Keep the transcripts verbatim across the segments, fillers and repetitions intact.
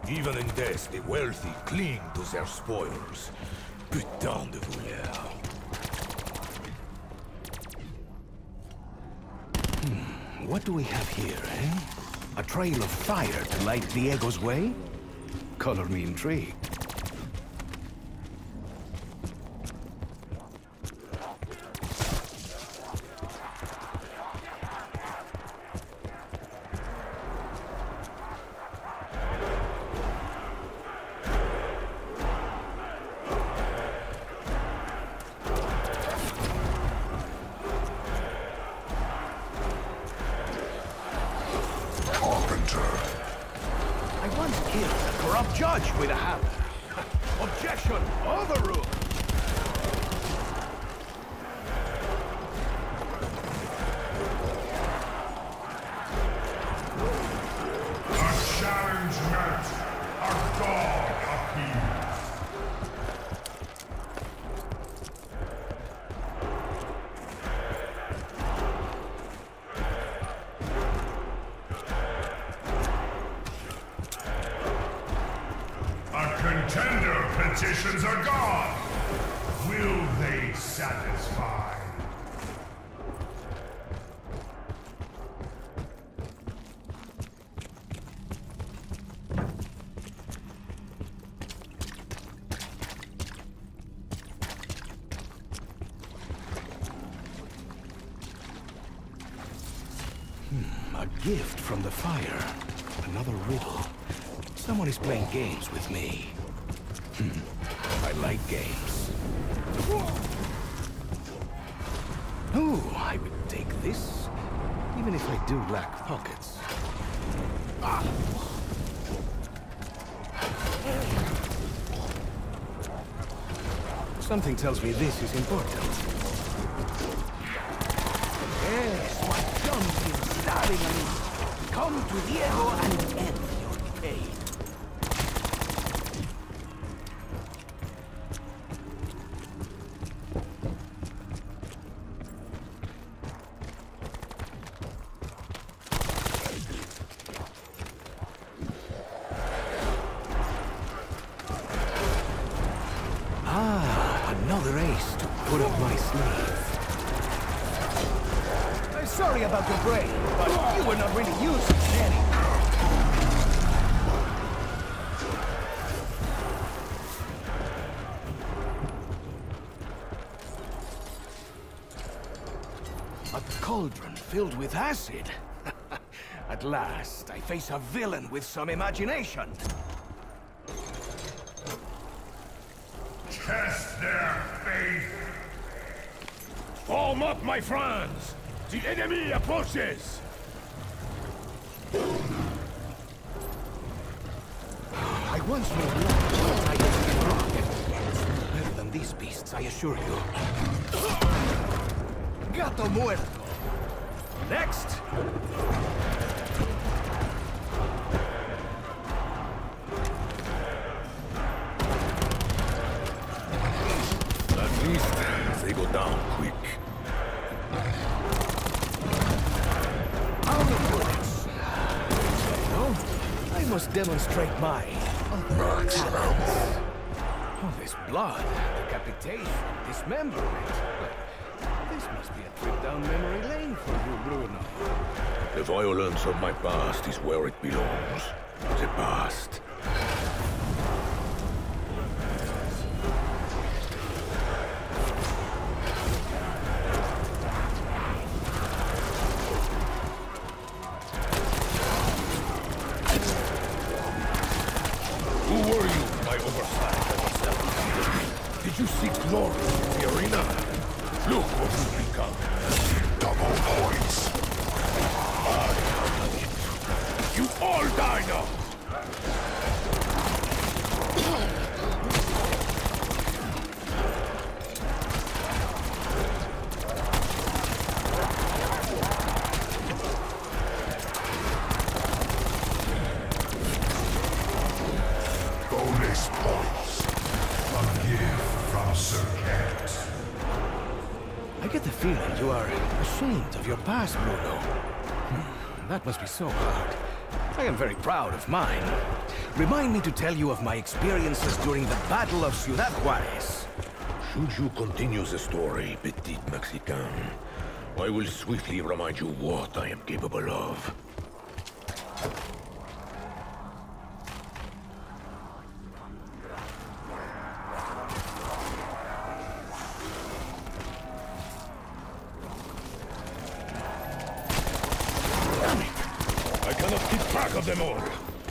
Even in death, the wealthy cling to their spoils. Putain de voleurs. Hmm, what do we have here, eh? A trail of fire to light Diego's way? Color me intrigued. I once killed a corrupt judge with a hammer. Objection! Overruled! A challenge met. A god appears. A contender petitions a god. Will they satisfy? A gift from the fire. Another riddle. Someone is playing games with me. Hmm. I like games. Ooh, I would take this, even if I do lack pockets. Ah. Something tells me this is important. Yes, what comes in stabbing at me. Come to Diego and end your pain. Ah, another ace to put up my sleeve. I'm sorry about your brain, but you were not really used to Jenny. A cauldron filled with acid. At last, I face a villain with some imagination. Test their faith. Form up, my friends! The enemy approaches! I once knew blood. I didn't rock. Better than these beasts, I assure you. Gato muerto. Next! At least they go down quick. Out of bullets. No, I must demonstrate my other talents. All this blood, decapitation, dismemberment. This must be a trip down memory lane for you, Bruno. The violence of my past is where it belongs. The past. Who were you, my oversight overself? Did you seek glory in the arena? Look what you've become. Double points. I have it. You all die now! Bonus points. A gift from Serket. I get the feeling you are ashamed of your past, Bruno. Hmm, that must be so hard. I am very proud of mine. Remind me to tell you of my experiences during the Battle of Ciudad Juarez. Should you continue the story, petit Mexican, I will swiftly remind you what I am capable of. Damn it! I cannot keep track of them all.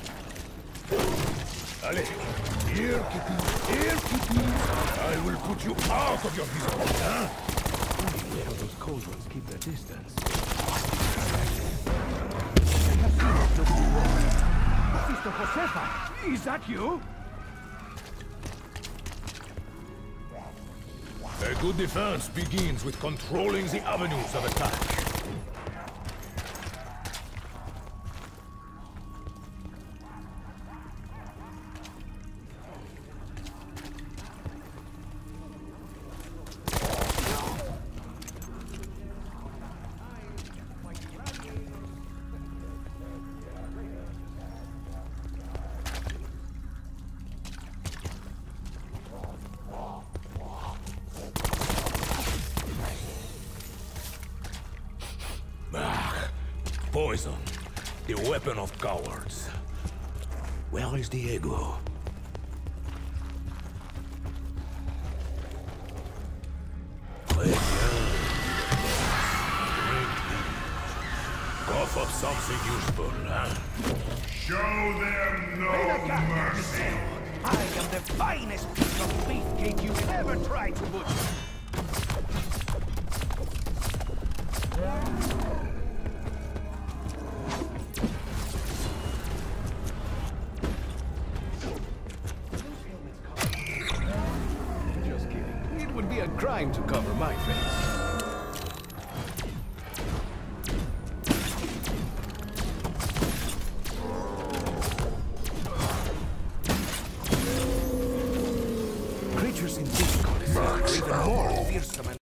Allez, here, kitties, here, kitties. I will put you out of your misery, huh? Funny how those cold ones keep their distance. Sister Josefa, is that you? A good defense begins with controlling the avenues of attack. Poison, the weapon of cowards. Where is Diego? Cough up something useful, huh? Show them no mercy. I am the finest piece of beefcake you ever tried to butcher. Just kidding. It would be a crime to cover my face. Creatures in this cul-de-sac are even more fearsome and